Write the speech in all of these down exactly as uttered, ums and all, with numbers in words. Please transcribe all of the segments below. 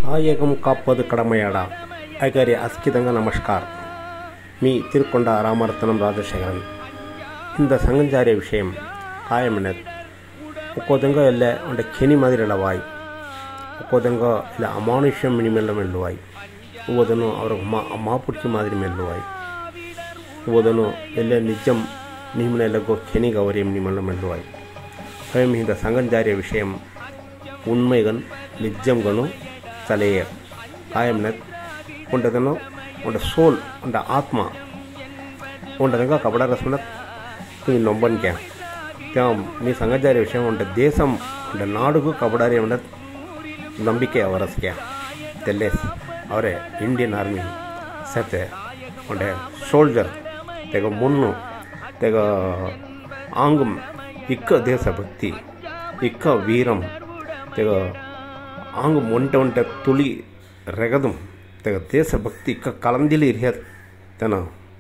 आयगम कापद कड़मयाड अगरे अस्किदंग नमस्कार मी तिरुकोंड रामरत्नम राजशेखरन इंद संगंजारे विषय कायमने उकोदंग एल्ले उंड केनी मादिरिला वाई उकोदंग इला अमानुष्यम मिनिमेल्ल मेल्लुवाई उवदनु अवर मापुर्ची मादिरि मेल्लुवाई उवदनु एल्ले निजम निमनेलगो केनी गवरियम निमल्ल मेल्लुवाई स्वयं इंद संगंजारे विषय उन्मैगन निजमगनु चलेय कायमने उंडदनु उंड सोल उंड आत्मा उंडदंग कपड़ा रसमन तुम्हें नंबन क्या त्या मी संगजारे विषय उंड देशम उंड नाडुगु कपड़ारे उंड नंबिके अवरस क्या तेलेस अवरे इंडियन आर्मी सते उंड सोल्जर तेग मुन्नु तेग आंगम इक्क देशभक्ति इक्क वीरम तेग आंग मोंटे उंटे तुली रेगदम तेग देशभक्ति इक्क कलंदिली इरियत तेना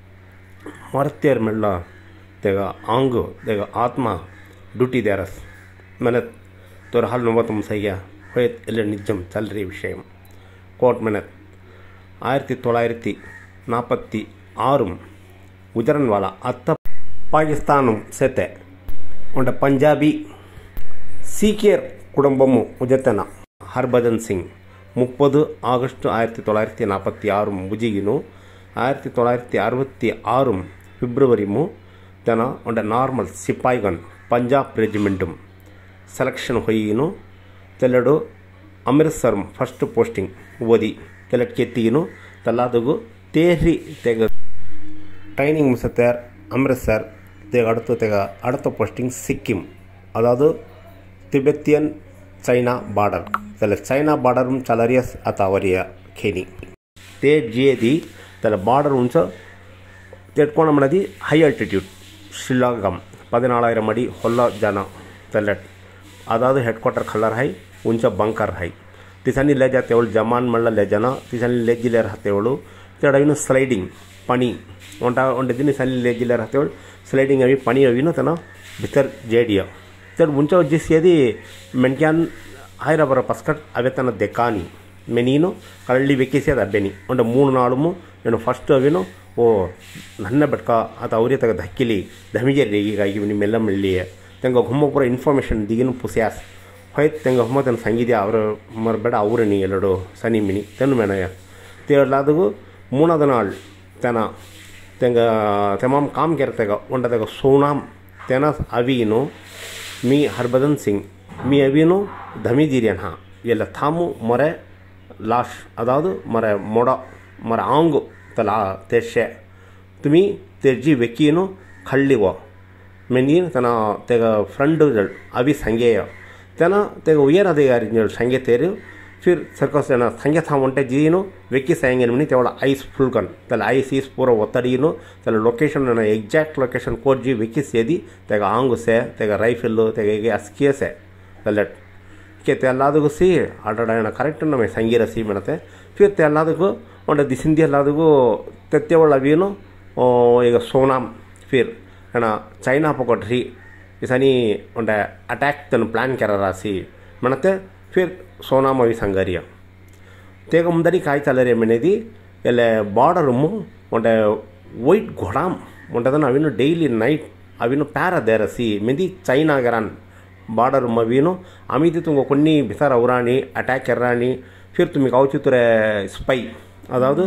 मरतेर मेल्ल तेग आंग तेग आत्मा ड्यूटी देरस मैंने तोर हाल नोबतम सैया होयत एल्ले निजम चलरी विषय कोट मैंने आयरती तोलायरती नापत्ती आरुम उजरनवाला अत्त पाकिस्तान सेते उंड पंजाबी सीकियर कुटुंबमु उजतन हरभजन सिंह मुप्पद आगस्ट आयरती तोलायरती नापत्ती आरु मुजिगिनु आयरती तोलायरती अरुवत्ती आरु फिब्रवरी मु तन उंड नार्मल सिपाईगन पंजाब रेजिमेंटुम सेलेक्शन होयिनु तेलडु अमृतसर फर्स्ट पोस्टिंग ओदी तेलट केत्तिगिनु तल्लादुगु तेहरी तेग ट्रेनिंग मुसतेर अमृतसर तेग अडुत्तु तेग अडुत्त पोस्टिंग सिक्किम अदावदु तिबेतियन चैना बॉर्डर तेल चैना बॉर्डर चलरियस अतावरिया खेनी ते जेदी तेल बॉर्डर उंच तेटकोण मनदी हाई अल्टिट्यूड शिलांगम पदिनालायिरम अडी होल्ल जन तेलट अदावदु हेड क्वार्टर खल्लर हाई उंच बंकर हाई तिसनी ले जातेवಳು जमान मल्ल ले जन तिसनी लेजिलेर हतेवಳು तेडविनु स्लाइडिंग पनी ओंटा ओंडे दिनी सनी लेजिलेर हतेवಳು स्लाइडिंग अवी पनी अवीनु तना भीतर जेडिया तेड उंच जिसियदी मेनक्यान हायरबर पस्कट अवेतन देकानी मेनीनु कल्ली वेक्किसेद अब्बेनी ओंड मूनु नालुमु नेनु फस्ट अवेनु ओ नन्न बटक अत औरे तग धक्किली धमिजे रेगिगागी नि मेल्ल मेल्लिये तेंग घुम्मपुर इन्फॉर्मेशन दिगिनु पुसियास होयत तेंग हुम्म तन संगीत अवर मर बेड औरनी एलडो सनी मिनी तेनु मेनय तेलादगु मूनद नाल तेना तेंग तमाम काम केरतेग ओंड तग सोनाम तेना अवीनु मी हरभजन सिंह मी अवीनु धमीदीरियन हाँ ಎಲ್ಲ ಥಾಮು ಮರೆ ಲಾಶ್ ಅದಾವುದು ಮರೆ ಮೊಡ ಮರೆ ಆಂಗು ತಲ ತೆಶೆ ತುಮಿ ತೆರ್ಜಿ ವೆಕ್ಕಿನು ಖಳ್ಳಿವ ಮೆನೀನ್ ತನ ತೆಗ ಫ್ರಂಡ್ ಅವಿ ಸಂಗೆಯ ತನ ತೆಗ ಉಯರ್ ಅಧಿಕಾರಿ ಸಂಗೆ ತೇರು फिर सर्कस जना संगे था उंटे जीनु वेक्की सायंगे मनी तेवळ आइस फुल कन तल आइस इस पूरा ಒತ್ತಡಿನು तल लोकेशन ना एग्जैक्ट लोकेशन कोड जी वेक्की सेदी तेग आंगु से तेग राइफल तेग गे अस्किए से तलट के तेल्लादगु सी आडडायना करेक्ट नमे संगीर सी मनते फिर तेल्लादगु उंटे दिसिंदी ಎಲ್ಲಾದಗು ತೆತ್ತೆವಳ ಅವಿನು ಈಗ सोनाम फिर ना चाइना पकोट्री इसनी उंटे अटैक तन प्लान कररासी मनते फिर सोनाम अवी संगरिया तेग मुंदरी काय चलरे मनेदी एले बॉर्डर मु उंटे वाइट घोड़ाम उंटदन अविनु डेली नाइट अविनु पैरा देरसी मेदी चैना गरन बॉर्डर मवीनु अमिति तुंगो कोन्नी बिसार औरानी अटैक कररानी फिर तुम्हें काउचितुरे स्पै अदावदु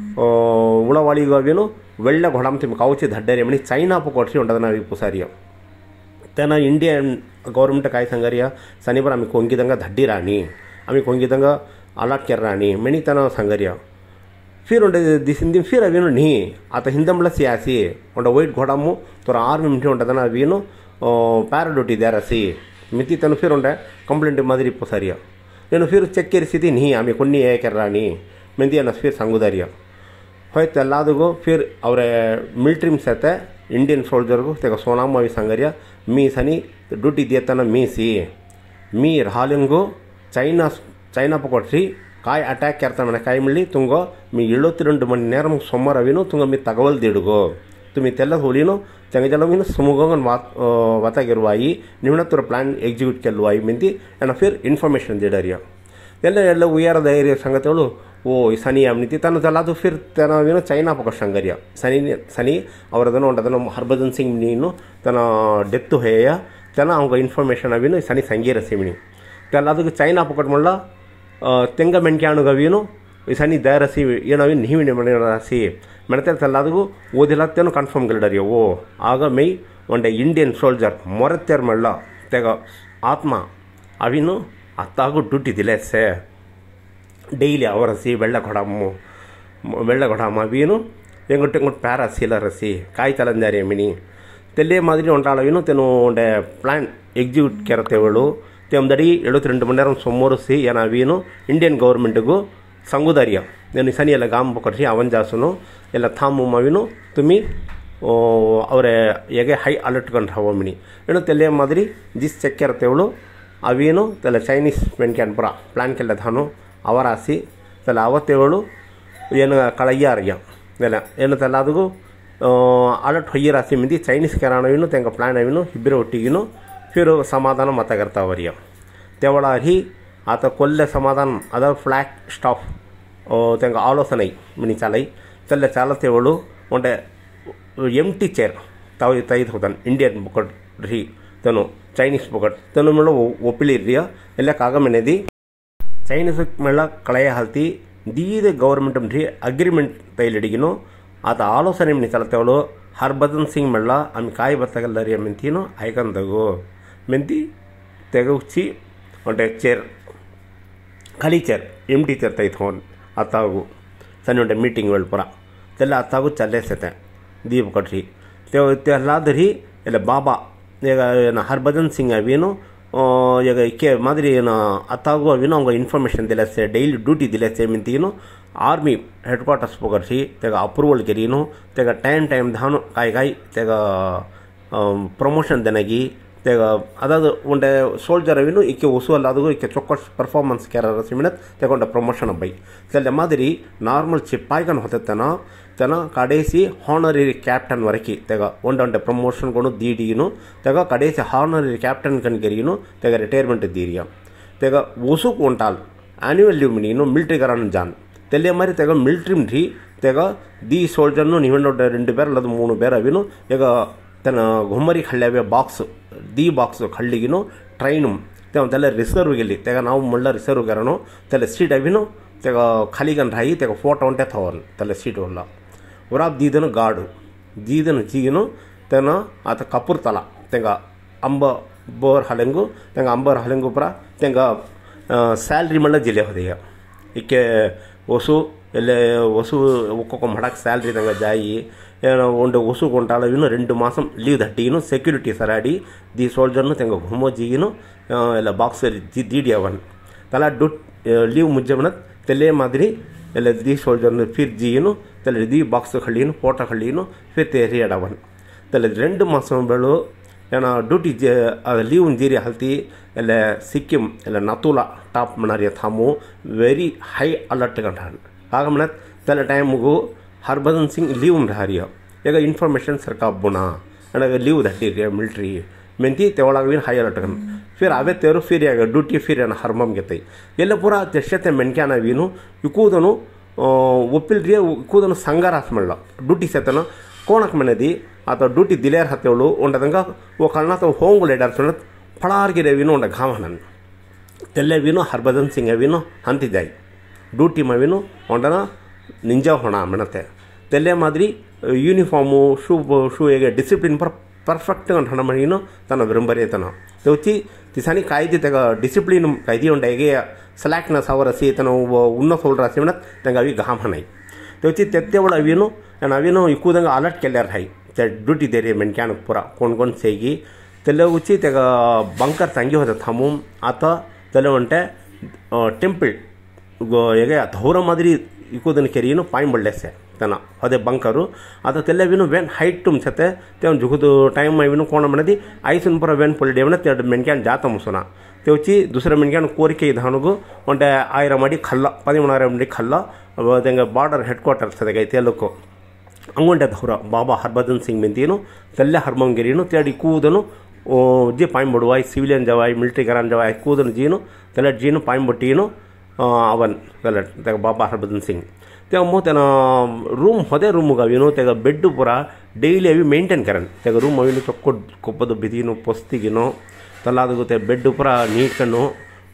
उळवालिगु अविनु वेल्ल घोड़ाम तुम्हें काउचि धड्डरे मनी चैना पकोट्री उंटदन अवी पुसारिया तेना इंडियन गवर्नमेंट काय संगरिया सनीबर आम्ही कोंगिदंगा धड्डी राणी आम्ही कोंगिदंगा अलर्ट कर राणी मेनी तना संगरिया फिर उंडे दिसिंदी फिर अवीनु नी आता हिंदमला सियासी उंड वाइट घोड़ामु तोर आर्मी मिंटी उंटदन अवीनु पैराड्यूटी देरसी मिति तनु फिर उंडे कंप्लेंट मादिरि पुसारिया नेनु फिर चेक केरिसिदी नी आम्ही कोन्नी ए कर राणी मेंदी अन फिर संगुदारिया होयत ಎಲ್ಲಾದಗು फिर ಅವರೇ ಮಿಲಿಟರಿ ಸತೆ ಇಂಡಿಯನ್ ಸೋಲ್ಜರ್ಗು ತೆಗ सोनाम अवी संगरिया मी सनी ड्यूटी दियतन मी सी मी हालिंगु चैना चैना पकोट्री काय अटैक करता मैंने काय मिली तुंगो मी एळुत्तिरेंडु मणि नेरम सोमवार अवीनु तुंग मी तगवल दिडुगो तुम्ही तेल्ल होलीनु तेंगजलमीनु सुमुगंगन वात वातागिरुवाई निवणतुर प्लान एग्जीक्यूट केलुवाई मिंदी एना फिर इन्फॉर्मेशन दिडरिया ಎಲ್ಲ ಎಲ್ಲ ಉಯ್ಯಾರ ಧೈರ್ಯ ಸಂಗತಿಗಳು ಓ ಸನಿ ಅಮ್ನಿತಿ ತನ್ನ ತಲಾದು ಫಿರ್ ತನವೇನು ಚೈನಾ ಪಕ್ಕ ಸಂಗರ್ಯ ಸನಿ ಸನಿ ಅವರದನ್ನು ಉಂಟದನ್ನು ಹರ್ಭಜನ್ ಸಿಂಗ್ ನೀನು ತನ್ನ ಡೆತ್ತು ಹೇಯ ತನ ಅವಂಗ ಇನ್ಫಾರ್ಮೇಷನ್ ಅವಿನು ಸನಿ ಸಂಗೀರ ಸಿಮಿನಿ ತಲ್ಲ ಅದಕ್ಕೆ ಚೈನಾ ಪಕ್ಕಟ್ ಮಳ್ಳ ತೆಂಗ ಮೆಣ್ಕ್ಯಾಣುಗವೀನು ಸನಿ ದಯರಸಿ ಏನವಿ ನೀವಿನ ಮನೆ ರಾಸಿ ಮೆಣತೆ ತಲ್ಲದಗೂ ಓದಿಲತ್ತೇನು ಕನ್ಫರ್ಮ್ ಗಿಲ್ಡರಿ ಓ ಆಗ ಮೈ ಒಂಡೆ ಇಂಡಿಯನ್ ಸೋಲ್ಜರ್ ಮೊರತ್ಯರ್ ಮಳ್ಳ ತೆಗ ಆತ್ಮ ಅವಿನು ಅತ್ತಾಗೂ ಡ್ಯೂಟಿ ದಿಲೇಸೆ ಡೈಲಿ ಅವರಸಿ ಬೆಳ್ಳ ಕೊಡಮ್ಮು ಬೆಳ್ಳ ಕೊಡಮ್ಮ ಅವಿನು ಎಂಗುಟ್ಟು ಎಂಗುಟ್ಟು ಪ್ಯಾರಾಸೀಲ ರಸಿ ಕಾಯಿ ತಲಂಜಾರಿ ಮಿನಿ ತೆಲ್ಲೇ ಮಾದಿರಿ ಒಂಟಾಳವಿನು ತೆನು ಒಂಡೆ ಪ್ಲಾನ್ ಎಕ್ಸಿಕ್ಯೂಟ್ ಕೆರತೆವಳು ತೆಮ್ದಡಿ ಎಳುವತ್ತಿ రెండు ಮಣಿ நேரம் ಸೊಮ್ಮೋರಿಸಿ ಏನ ಅವಿನು ಇಂಡಿಯನ್ ಗೌರ್ಮೆಂಟ್ಗೂ ಸಂಗುದಾರಿಯ నేను ಸನಿ ಎಲ್ಲ ಗಾಂಬ ಕೊಟ್ಟಿ ಅವನ್ ಜಾಸುನು ಎಲ್ಲ ಥಾಮು ಮವಿನು ತುಮಿ ಅವರೇ ಹೇಗೆ ಹೈ ಅಲರ್ಟ್ ಕಂಡು ಹವಮಿನಿ ಏನು ತೆಲ್ಲೇ ಮಾದಿರಿ ಜಿಸ್ ಚೆಕ್ ಕೆರತೆವಳು ಅವೇನು ತೆಲ್ಲ ಚೈನೀಸ್ ಮೆನ್ಕ್ಯಾನ್ ಪುರ ಪ್ಲಾನ್ ಕೆಲ್ಲ ಧಾನು ಅವರಾಸಿ ತೆಲ್ಲ ಅವತ್ತೇವಳು ಏನು ಕಳಯ್ಯಾರಯ್ಯ ಎಲ್ಲ ಏನು ತೆಲ್ಲ ಅದಗೂ ಅಲರ್ಟ್ ಹೊಯ್ಯ ರಾಸಿ ಮಿಂದಿ ಚೈನೀಸ್ ಕೆರಾಣವಿನು ತೆಂಗ ಪ್ಲಾನ್ ಅವಿನು ಇಬ್ಬರು ಒಟ್ಟಿಗಿನು ಫಿರು ಸಮಾಧಾನ ಮತಗರ್ತಾವರಿಯ ತೆವಳಾರಿ ಆತ ಕೊಲ್ಲೆ ಸಮಾಧಾನ ಅದ ಫ್ಲಾಗ್ ಸ್ಟಾಪ್ ತೆಂಗ ಆಲೋಚನೆ ಮಿನಿ ಚಾಲೈ ತೆಲ್ಲ ಚಾಲತೆವಳು ಒಂಡೆ ಎಂಟಿ ಚೇರ್ ತಾವು ತೈದು ಹೋದನ್ ಇಂಡಿಯನ್ ಬುಕಟ್ ರೀ ತನು ಚೈನೀಸ್ ಬುಕಟ್ ತನು ಮೇಳ ಒಪ್ಪಿಳಿರಿಯ ಎಲ್ಲ ಕಾಗಮೆನೆದಿ ಚೈನೀಸ್ ಮೇಳ ಕಳೆಯ ಹಲ್ತಿ ದೀದ ಗೌರ್ಮೆಂಟ್ ರೀ ಅಗ್ರಿಮೆಂಟ್ ತೈಲಿಡಿಗಿನು ಆತ ಆಲೋಚನೆ ಮಿನಿ ಚಾಲತೆವಳು ಹರ್ಭಜನ್ ಸಿಂಗ್ ಮೇಳ ಆమె ಕಾಯಿ ಬರ್ತಗಲ್ಲರಿ ಮೆಂತಿನು ಐಕಂದಗು ಮೆಂತಿ ತೆಗುಚ್ಚಿ ಒಂಟೆ ಚೇರ್ ಖಾಲಿ ಚೇರ್ ಎಂಟಿ ಚೇರ್ ತೈತ್ ಹೋನ್ ಅತ್ತಾಗು ಸಣ್ಣ ಒಂಟೆ ಮೀಟಿಂಗ್ ವೇಳ್ಪುರ ತೆಲ್ಲ ಅತ್ತಾಗು ಚಲ್ಲೇಸತೆ ದೀಪ ಕೊಟ್ರಿ ತೆಲ್ಲಾದ್ರಿ ಎಲ್ಲ ಬಾಬಾ ಈಗ ಏನು ಹರ್ಭಜನ್ ಸಿಂಗ್ ಅವೇನು ಈಗ ಕೆ ಮಾದಿರಿ ಏನು ಅತ್ತಾಗು ಅವೇನು ಅವಂಗ ಇನ್ಫಾರ್ಮೇಷನ್ ದಿಲಸೆ ಡೈಲಿ ಡ್ಯೂಟಿ ದಿಲಸೆ ಮಿಂತೀನು ಆರ್ಮಿ ಹೆಡ್ ಕ್ವಾರ್ಟರ್ಸ್ ಪೊಗರ್ಸಿ ತೆಗ ಅಪ್ರೂವಲ್ ಗೆರೀನು ತೆಗ ಟೈಮ್ ಟೈಮ್ ಧಾನು ಕಾಯಿ ಕಾಯಿ ತೆಗ ಪ್ರಮೋಷನ್ ದನಗಿ ತೆಗ ಅದಾದ ಒಂಡೆ ಸೋಲ್ಜರ್ ಅವಿನು ಈಕೆ ಉಸು ಅಲ್ಲಾದಗೂ ಈಕೆ ಚೊಕ್ಕಸ್ ಪರ್ಫಾರ್ಮೆನ್ಸ್ ಕ್ಯಾರ ಸಿಮಿನತ್ ತೆಗೊಂಡ ಪ್ರಮೋಷನ್ ಬೈ ತೆಲ್ಲ ಮಾದಿರಿ ನಾರ್ಮಲ್ ಚಿಪ್ಪಾಯ್ಗನ್ ಹೊತ್ತನ ತೆನ ಕಡೇಸಿ ಹಾನರರಿ ಕ್ಯಾಪ್ಟನ್ ವರಕಿ ತೆಗ ಒಂಡೊಂಡೆ ಪ್ರಮೋಷನ್ಗಳು ದೀಡಿನು ತೆಗ ಕಡೇಸಿ ಹಾನರರಿ ಕ್ಯಾಪ್ಟನ್ ಕನ್ಗೆರಿನು ತೆಗ ರಿಟೈರ್ಮೆಂಟ್ ದೀರಿಯ ತೆಗ ಉಸುಕ್ ಒಂಟಾಲ್ ಆನ್ಯುವಲ್ ಲೀವ್ ಮಿನಿನು ಮಿಲಿಟರಿ ಕರಾನ್ ಜಾನ್ ತೆಲ್ಲೆ ಮಾರಿ ತೆಗ ಮಿಲಿಟರಿ ಮಿಡ್ರಿ ತೆಗ ದಿ ಸೋಲ್ಜರ್ನು ನೀವೆಂಡ ரெண்டு பேர் அல்லது மூணு பேர் ಅವಿನು ಈಗ ತನ್ನ ಗುಮ್ಮರಿ ಹಳ್ಳ್ಯಾವೆ ಬಾಕ್ಸ್ ದಿ ಬಾಕ್ಸ್ ಹಳ್ಳಿಗಿನು ಟ್ರೈನು ತೆಲ್ಲ ರಿಸರ್ವ್ಗೆಲ್ಲಿ ತೆಗ ನಾವು ಮುಳ್ಳ ರಿಸರ್ವ್ಗಾರನು ತೆಲ್ಲ ಸೀಟ್ ಅವಿನು ತೆಗ ಖಾಲಿಗನ್ ರಾಯಿ ತೆಗ ಫೋಟೋ ಒಂಟೆ ಥವನ್ ತೆಲ್ಲ ಸೀಟ್ ಹೊಲ್ಲ ಉರಾಬ್ ದೀದನು ಗಾಡು ದೀದನು ಜೀಗಿನು ತೆನ ಆತ ಕಪೂರ್ ತಲ ತೆಂಗ ಅಂಬ ಬೋರ್ ಹಲೆಂಗು ತೆಂಗ ಅಂಬರ್ ಹಲೆಂಗು ಪುರ ತೆಂಗ ಸ್ಯಾಲ್ರಿ ಮಳ್ಳ ಜಿಲ್ಲೆ ಹೋದೆಯ ಈಕೆ ಹೊಸು ಎಲ್ಲೇ ಹೊಸು ಒಕ್ಕೊಕ್ಕ ಮಾಡಕ್ಕೆ ಸ್ಯಾಲ್ರಿ ತಂಗ ಜಾಯಿ ಒಂದು ಹೊಸು ಕೊಂಟಾಳವಿನು రెండు మాసం ಲೀವ್ ದಟ್ಟಿಗಿನು ಸೆಕ್ಯೂರಿಟಿ ಸರಾಡಿ ದಿ ಸೋಲ್ಜರ್ನು ತೆಂಗ ಘುಮೋ ಜಿಗಿನು ಎಲ್ಲ ಬಾಕ್ಸ್ ದೀಡಿ ಅವನ್ ತಲಾ ಡುಟ್ ಲೀವ್ ಮುಜ್ಜಮನತ್ ತೆಲೆ ಮಾದಿರಿ ಎಲ್ಲ ದಿ ಸೋಲ್ಜರ್ನು ಫಿರ್ ಜಿಗಿನು ತಲೆ ದಿ ಬಾಕ್ಸ್ ಹಳ್ಳಿನು ಫೋಟೋ ಹಳ್ಳಿನು ಫಿರ್ ತೇರಿ ಅಡವನ್ ತಲೆ రెండు మాసం ಬೆಳು ಏನ ಡ್ಯೂಟಿ ಜ ಲೀವ್ ಜೀರಿ ಹಲ್ತಿ ಎಲ್ಲ ಸಿಕ್ಕಿಂ ಎಲ್ಲ ನತುಲಾ ಟಾಪ್ ಮನಾರಿಯ ಥಾಮು ವೆರಿ ಹೈ ಅಲರ್ಟ್ ಗಂಟಾನ್ ಆಗ ಮನತ್ ತಲೆ ಟೈಮ್ಗೂ ಹರ್ಭಜನ್ ಸಿಂಗ್ ಲೀವ್ ರಾರಿಯ ಈಗ ಇನ್ಫಾರ್ಮೇಷನ್ ಸರ್ಕಾ ಬುಣ ನನಗೆ ಲೀವ್ ದಟ್ಟಿರಿ ಮಿಲ್ಟ್ರಿ ಮೆಂತಿ ತೆವಳಾಗ ಹೈ ಅಲರ್ಟ್ ಗನ್ ಫಿರ್ ಅವೇ ತೇರು ಫಿರ್ ಆಗ ಡ್ಯೂಟಿ ಫಿರ್ ಏನ ಹರ್ಮಮ್ ಗೆತ್ತೈ ಎಲ್ಲ ಪೂರ ತೆಷ್ಟತೆ ಮೆನ್ಕ್ಯಾನ ವೀನು ಇಕೂದನು ಒಪ್ಪಿಲ್ರಿ ಇಕೂದನು ಸಂಗಾರಾಸ್ ಮಳ್ಳ ಡ್ಯೂಟಿ ಸೆತನ ಕೋಣಕ್ ಮನೆದಿ ಆತ ಡ್ಯೂಟಿ ದಿಲೇರ್ ಹತ್ತೇವಳು ಒಂಡದಂಗ ಓ ಕರ್ನಾಟಕ ಹೋಂಗುಲ್ ಎಡಾರ್ಸೋಣ ಫಳಾರ್ಗಿರೆ ವೀನು ಒಂಡ ಘಾಮನನ್ ತೆಲ್ಲೆ ವೀನು ಹರ್ಭಜನ್ ಸಿಂಗ್ ಅವಿನು ಹಂತಿದ್ದಾಯಿ ಡ್ಯೂಟಿ ಮವಿನು ಒಂಡನ ನಿಂಜ ಹೊಣ ಮೆಣತೆ ತೆಲ್ಲೆ ಮಾದಿರಿ ಯೂನಿಫಾರ್ಮು ಶೂ ಶೂ ಹೇಗೆ ಡಿಸಿಪ್ಲಿನ್ ಪರ್ ಪರ್ಫೆಕ್ಟ್ ಅಂತ ಹಣ ಮಣಿನು ತನ್ನ ವಿರಂಬರಿಯತನ ತೆವಚಿ ತಿಸಾನಿ ಕಾಯ್ದೆ ತೆಗ ಡಿಸಿಪ್ಲಿನ್ ಕಾಯ್ದೆ ಉಂಡ ಹೇಗೆ ಸಲಾಕ್ನ ಸವರಸಿ ತನ ಉನ್ನ ಸೋಲ್ರಾಸಿ ಮೆಣತ್ ತಂಗ ಅವಿ ಘಾಮನೈ ತೆವಚಿ ತೆತ್ತೆವಳ ಅವಿನು ನಾನು ಅವಿನು ಇಕ್ಕೂದಂಗ ಅಲರ್ಟ್ ಕೆಲ್ಯಾರ ಹೈ ಡ್ಯೂಟಿ ದೇರಿ ಮೆನ್ಕ್ಯಾನ್ ಪುರ ಕೊಂಡ್ಕೊಂಡು ಸೇಗಿ ತೆಲೆ ಉಚ್ಚಿ ತೆಗ ಬಂಕರ್ ತಂಗಿ ಹೋದ ಥಮು ಆತ ತೆಲೆ ಒಂಟೆ ಟೆಂಪಲ್ ಹೇಗೆ ಧೌರ ಮಾದಿರಿ ಇಕ್ಕೂದನ ಕೆರಿಯನ್ನು ಪಾಯ್ ಬಳ್ಳೆಸೆ ತನ ಅದೇ ಬಂಕರು ಆತ ತೆಲ್ಲೆವಿನು ವೆನ್ ಹೈಟ್ ತುಮ್ ಸತೆ ತೆವ್ ಜುಗುದು ಟೈಮ್ ಅವಿನು ಕೋಣ ಮನದಿ ಐಸನ್ ಪುರ ವೆನ್ ಪೊಲ್ ಡೇವನ ತೆರಡು ಮೆನ್ಕ್ಯಾನ್ ಜಾತ ಮುಸುನ ತೆವಚಿ ದುಸರ ಮೆನ್ಕ್ಯಾನ್ ಕೋರಿಕೆ ಇದಾನುಗು ಒಂಟೆ ಆಯ್ರ ಮಾಡಿ ಖಲ್ಲ ಪದಿಮೂನಾರ ಮಾಡಿ ಖಲ್ಲ ತೆಂಗ ಬಾರ್ಡರ್ ಹೆಡ್ ಕ್ವಾರ್ಟರ್ಸ್ ಅದಕ್ಕೆ ತೆಲುಕು ಅಂಗುಂಟೆ ಧೌರ ಬಾಬಾ ಹರ್ಭಜನ್ ಸಿಂಗ್ ಮೆಂತೀನು ತೆಲ್ಲೆ ಹರ್ಮಂಗಿರಿನು ತೆರಡಿ ಕೂದನು ಜಿ ಪಾಯ್ ಬಡುವಾಯ್ ಸಿವಿಲಿಯನ್ ಜವಾಯ್ ಮಿಲಿಟರಿ ಕರಾನ್ ಜವಾಯ್ ಕೂದನು ಜೀನು ತೆಲೆ ಜೀನು ಪಾಯ್ ಬೊಟ್ಟೀನು अवन जाल्यार तेका बाबा हरभजन सिंग तेव्हा मग त्यानं रूम होते रूम गावी न्हू तेका बेड पुरा डेली अवी मेंटेन करन तेका रूम अवी चೊಕ್ಕು ಕೊಪ್ಪದು ಬಿದಿನು ಪೊಸ್ತಿಗಿನೋ ತಲಾದಗು ते बेड पुरा नीट कनो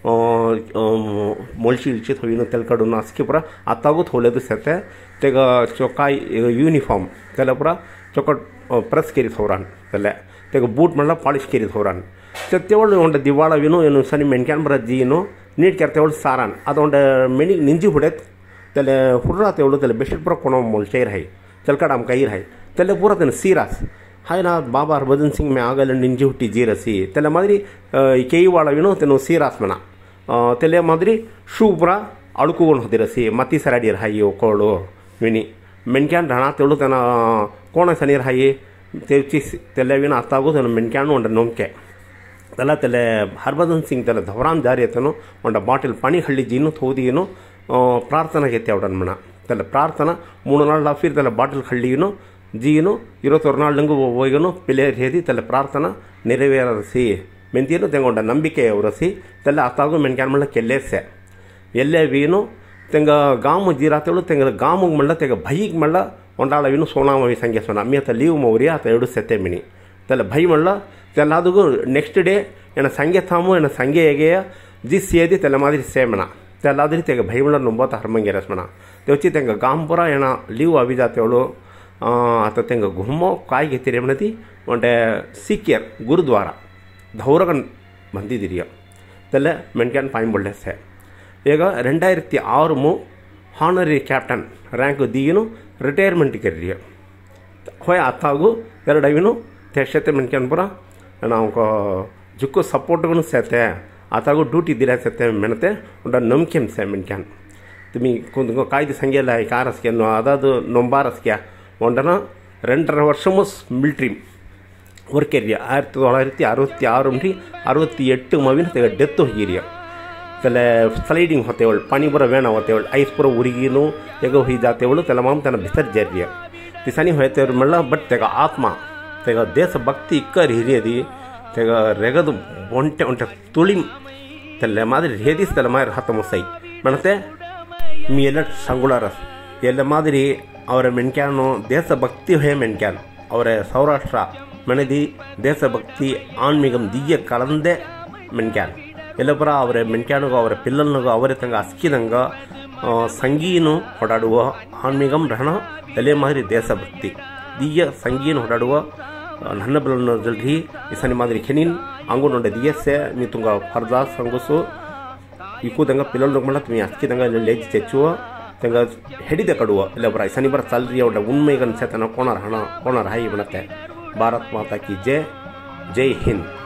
मोलशी इळची थोईनो तेल काडून आसकी पुरा आतागू थोलेदू सेते तेगा चोकाय यूनिफॉर्म तेला पुरा चोकट प्रेस केरी थोरान तेले तेगा बूट म्हणला पॉलिश केरी थोरान तेवळ ಒಂದ ದಿವಾಳ ವಿನು ಏನು ಸನಿ ಮೆನ್ಕ್ಯಾನ್ ಬರ ಜೀನು ನೀಟ್ ಕೆರ್ತೆವಳ ಸಾರಾನ್ ಅದೊಂದ ಮೆನಿ ನಿಂಜಿ ಹುಡೆತ್ तेले हुर्रा तेवळ तेले बेशिट पुरा कोणो मोलशेर हाय तेलकाड आमका ईर हाय तेले पुरा तेन सीरास हाय ना बाबा हरभजन सिंग में ಆಗಲ್ಲ ನಿಂಜಿ ಹುಟ್ಟಿ ಜೀರಸಿ तेले ಮಾದರಿ ಕೇಯಿವಾಳ ವಿನು ತೆನು सीरास मना तेले मादरी शू पुरा अळकुवन होदिरसी मती सराडीर हाय कोळो विनी मेनक्यान राणा तेवळ तेन कोण सनीर हाय तेची तेले विना आतागो तेन मेनक्यान ಒಂದ नोमके तेला तेले हरभजन सिंग तेले धवरान जारी येतनो ಒಂದ ಬಾಟಲ್ पाणी हल्ली जीनु थोदीनो प्रार्थना घेते आवडन म्हणा त्याला प्रार्थना मूड नाळ लाफीर त्याला बाटल खळ्ळीनो जीनो इरवत्तर नाळंगु ಹೋಗಿनो पिलेर हेदी त्याला प्रार्थना ನೆರವೇರಸಿ ಮೆಂತಿಯನು ತೆಂಗೊಂಡ ನಂಬಿಕೆ ಅವರಸಿ त्याला आतागो मेनक्यान म्हणला केल्लेसे ಎಲ್ಲೆ ವೀನು ತೆಂಗ गामु जीरातेळु ತೆಂಗ गामु म्हणला तेग भईक म्हणला ಒಂडाಳ ವೀನು सोनामवी संगे सोना मी आता लीव मोवरी आता एडू सेते मिनी त्याला भई म्हणला त्याला आदगो नेक्स्ट डे एना संगे थामो एना संगे हेगे जी सेदी त्याला मादरी सेमना त्याला आदरी तेग भई म्हणला नंबत हरमंगेरस म्हणा तेवची तेंग गामपुरा एना लीव आवी जातेळु आता तेंग घुमो काय घेतिरे म्हणती ಒಂಡೆ ಸಿಕ್ಕಿಯರ್ ಗುರುದ್ವಾರ ಧೌರಗನ್ ಬಂದಿದ್ದೀರಿಯ तेले मेनक्यान पाइन बोल्लेसे ಈಗ ரெண்டாயிரத்தி ஆறு मु ಹಾನರಿ ಕ್ಯಾಪ್ಟನ್ ರ್ಯಾಂಕ್ ದೀನು ರಿಟೈರ್ಮೆಂಟ್ ಕರಿಯ ಹೋಯ್ ಆತಾಗು ಎರಡವಿನು ತೆಶತೆ मेनक्यान पुरा ನಾವು जुक्को सपोर्ट सेते आतागो ड्यूटी दिला सेते मेनते उंडा नमकेम से मेनक्यान तुम्ही कोण कायदे संगेला कारस के अदादु नोंबारस क्या उंडना ரெண்டரை வருஷமும் மிலிட்ரி ವರ್ಕ್ ಏರಿಯಾ ಆಯಿರತ್ತಿ ತೊಳ್ಳಾಯಿರತ್ತಿ ಅರವತ್ತಿ ಆರು ಮಿ ಅರವತ್ತಿ ಎಟ್ಟು ಮವಿನ ತೆಗ ಡೆತ್ ಹೋಗಿರಿಯ तेले स्लाइडिंग होतेवळ पाणी बरं वेणा होतेवळ आईस पुरं उरिगीनु तेग होई जातेवळ त्याला माम त्यांना भितर जेरिय दिसानी होतेवर म्हणला बट तेगा आत्मा तेगा देशभक्ती इक्कर हिरियदी तेगा रेगद ಒಂಟೆ ಒಂಟೆ ತುಳಿಂ तेले मादरी रेदीस तेला मायर हात मुसೈ म्हणते मी ಎಲ್ಲ ಸಂಗುಳಾರಸ್ ಎಲ್ಲ मादरी ಅವರ ಮೆನ್ಕ್ಯಾನು ದೇಶಭಕ್ತಿ ಹೇ ಮೆನ್ಕ್ಯಾನ್ ಅವರ ಸೌರಾಷ್ಟ್ರ ಮನೆದಿ ದೇಶಭಕ್ತಿ ಆನ್ಮೀಗಂ ದಿಯ್ಯ ಕಲಂದೆ ಮೆನ್ಕ್ಯಾನ್ ಎಲ್ಲಪರ ಅವರ ಮೆನ್ಕ್ಯಾನುಗೋ ಅವರ ಪಿಲ್ಲಲ್ನುಗೋ ಅವರೇ ತಂಗ ಅಸ್ಕಿದಂಗ ಸಂಗೀನು ಹೊಡಾಡುವ ಆನ್ಮೀಗಂ ರಹಣ ಎಲೆ ಮಾದರಿ ದೇಶಭಕ್ತಿ ದಿಯ್ಯ ಸಂಗೀನು ಹೊಡಾಡುವ ನನ್ನ ಬಿಲ್ಲನ್ನು ಜಲ್ದಿ ಇಸನಿ ಮಾದರಿ ಖೆನಿನ್ ಅಂಗು ನೊಂಡೆ ದಿಯಸೆ ಮಿ ತುಂಗ ಫರ್ದಾ ಸಂಗುಸು ಇಕು ತಂಗ ಪಿಲ್ಲಲ್ನುಗ ಮಲ್ಲ ತುಮಿ ಅಸ್ಕಿದಂಗ ಲೇಜ್ ಚೆಚ್ಚುವ ತಂಗ ಹೆಡಿದೆ ಕಡುವ ಎಲ್ಲಪರ ಇಸನಿ ಬರ ಸಲ್ರಿ ಅವಡ ಉಣ್ಮೈಗನ್ ಸೇತನ ಕೋಣರ ಹಣ ಕೋಣರ ಹಾಯಿ ಬಿಡತ್ತೆ ಭಾರತ್ ಮಾತಾ ಕಿ ಜೈ ಜೈ ಹಿಂದ್.